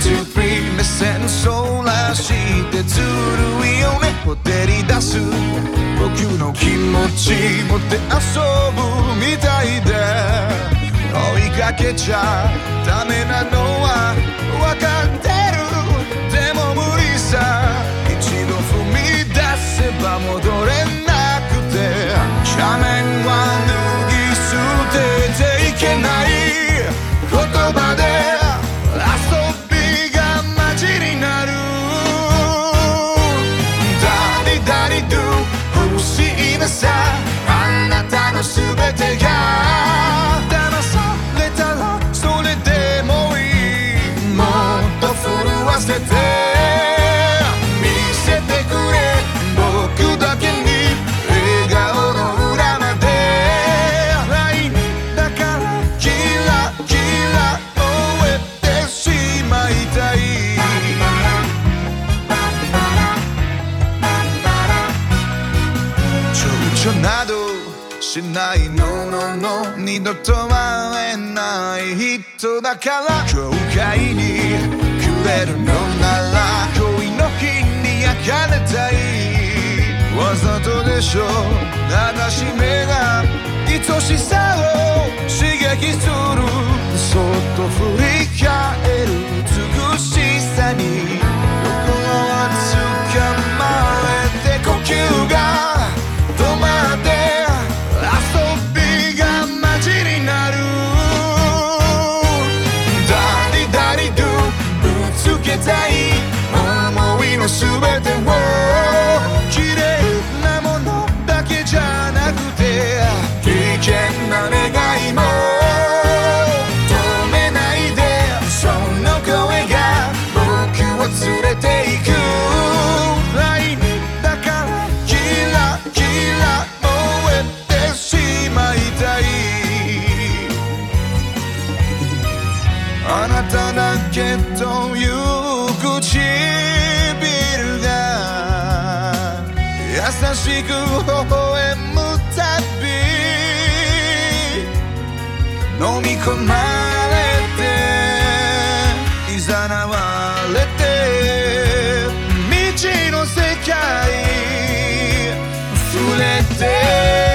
to free 目線そらしてずるいよねほてり出す僕の気持ち持って遊ぶみたいで追いかけちゃダメなのは分かってるでも無理さ一度踏み出せば戻れなくて斜面は脱ぎ捨てていけない言葉で遊びがマジになるダリダリドゥ不思議なさあなたの全てが騙されたらそれでもいいもっと震わせて見せてくれ僕だけに笑顔の裏まで来年だからキラキラ燃えてしまいたい躊躇などしないののの二度と会えない人だから後悔にくれるのなら恋の日に焼かれたいわざとでしょ流し目が愛しさを刺激するそっと振り返る美しさに横は捕まえて呼吸が止まって遊びがマジになるダリダリドゥぶつけたい思いの全てを綺麗なものだけじゃなくて危険な願いも止めないでその声が僕を連れて行く来年だからキラキラ燃えてしまいたいあなただけという唇が優しく微笑むたび飲み込まれて誘われて未知の世界触れて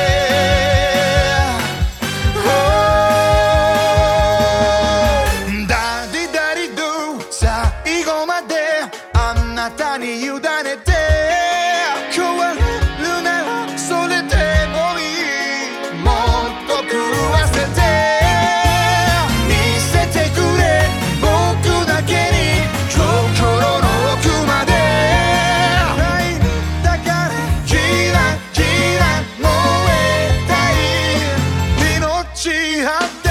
ダリダリドゥ最後まであなたに委ねて変われるならそれでもいいもっと狂わせて見せてくれ僕だけに心の奥まで来年だからキラキラ燃えたい命張って